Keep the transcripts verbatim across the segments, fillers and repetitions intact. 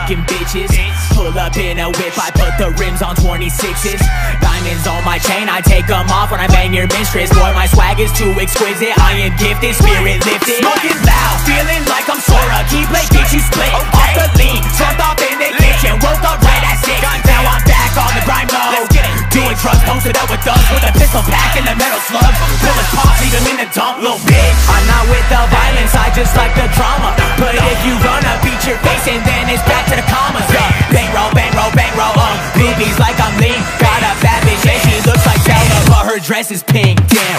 fucking bitches. Pull up in a whip, I put the rims on twenty-sixes. Diamonds on my chain, I take them off when I bang your mistress. Boy, my swag is too exquisite, I am gifted, spirit lifted. Smoking loud, feeling like I'm Sora. Keyblade get you split, off the lean. Slumped off in the kitchen, woke up right at six. Now I'm back on the grind mode, doing drugs, posted up with thugs, with a pistol pack and the metal slug. Bullets pop, leave them in the dump, little bitch. I'm not with the violence, I just like the drama. But if you run up, beat your face and then it's back to the commas. Yeah, bang roll, bang roll, bang roll, um B B's like I'm lean. Got a bad bitch and she looks like Zelda, but her dress is pink, damn.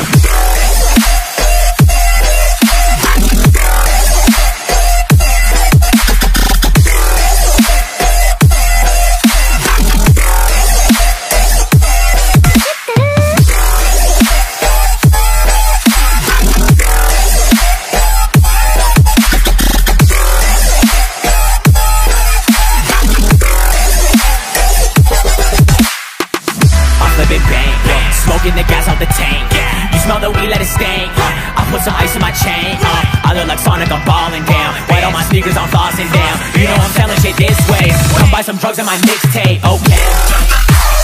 Smoking the gas out the tank. You smell the weed, let it stank. I put some ice in my chain. uh, I look like Sonic, I'm balling down. White on my sneakers, I'm flossing down. You know I'm selling shit this way. Come buy some drugs in my mixtape, okay?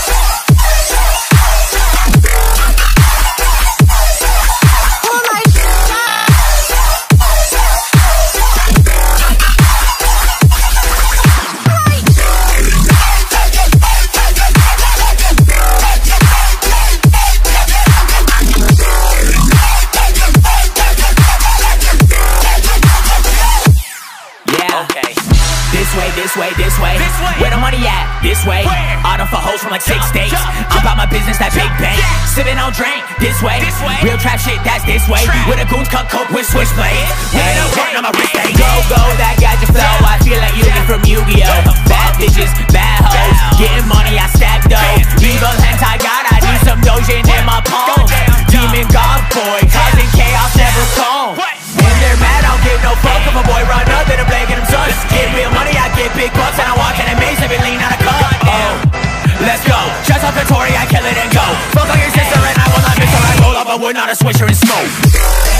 This way, this way, this way, this way. Where the money at? This way. Auto for hoes from like six states. I'm about my business, that big bank. Sipping on drink, this way. This way. Real trap shit, that's this way. With a goons cut coke with switchblades. With a gun on my wrist, they go, go, that gadget flow. I feel like you get from Yu-Gi-Oh! Bad bitches, bad hoes. Getting money, I stack dough. Evil hentai god, I need some dojin in my palm. Demon god boy, causing chaos, never calm. When they're mad, I don't give no fuck if a boy run up, then I'm blanking them sons. Get real money, I get big bucks, and I walk in a maze, every lean out of cut. Oh, let's go. Shots off the Tory, I kill it and go. Fuck on your sister, and I will not miss her. I roll up a wood, not a swisher and smoke.